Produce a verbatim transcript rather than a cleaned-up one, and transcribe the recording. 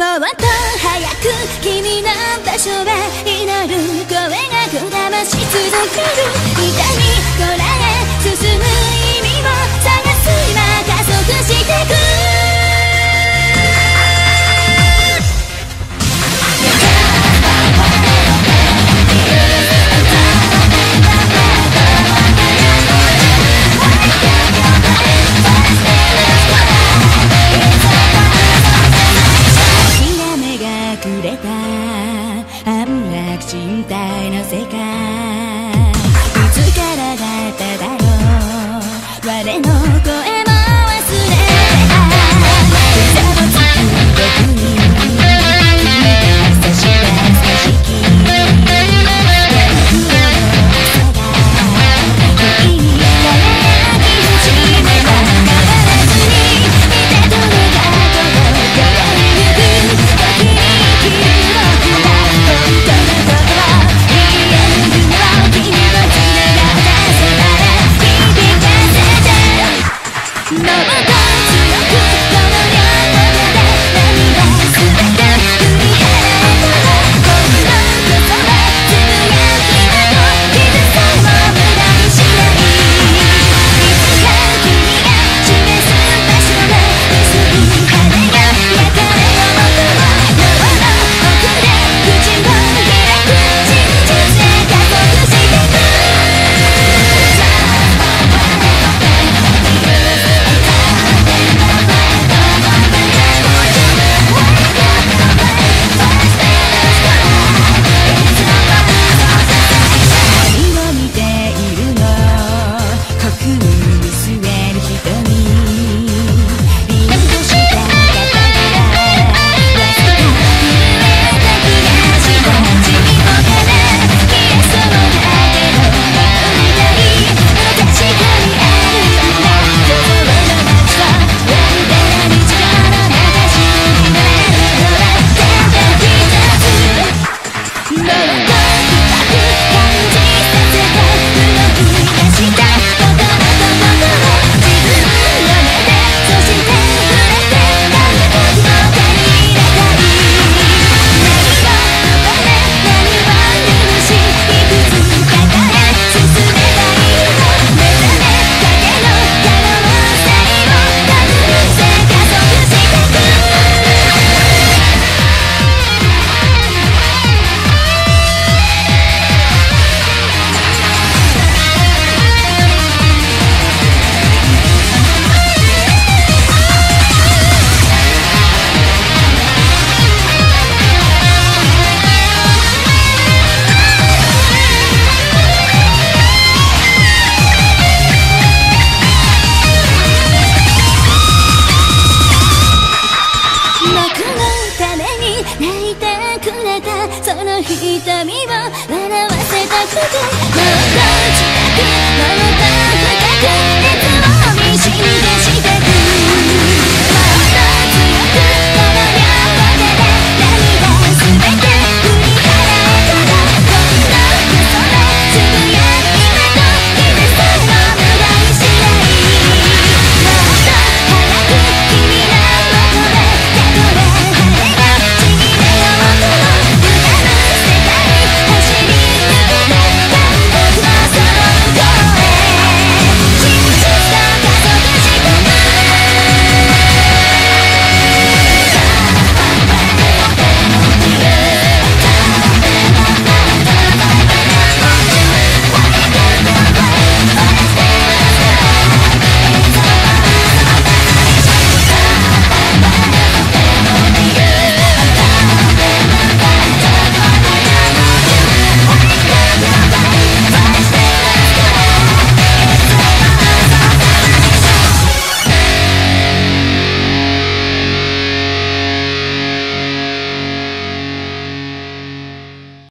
もっと早く君の場所へ祈る声がこだまし続ける痛みこらえ進む意味を探す今加速してく身体の世界いつからだっただろう我の声も忘れた嘘をつく僕に君が差し出す景色夜の朝が不意に輝き始めた変わらずにいたどれが届けゆく時に生きる僕は本当のその瞳を笑わせたくてもっと近く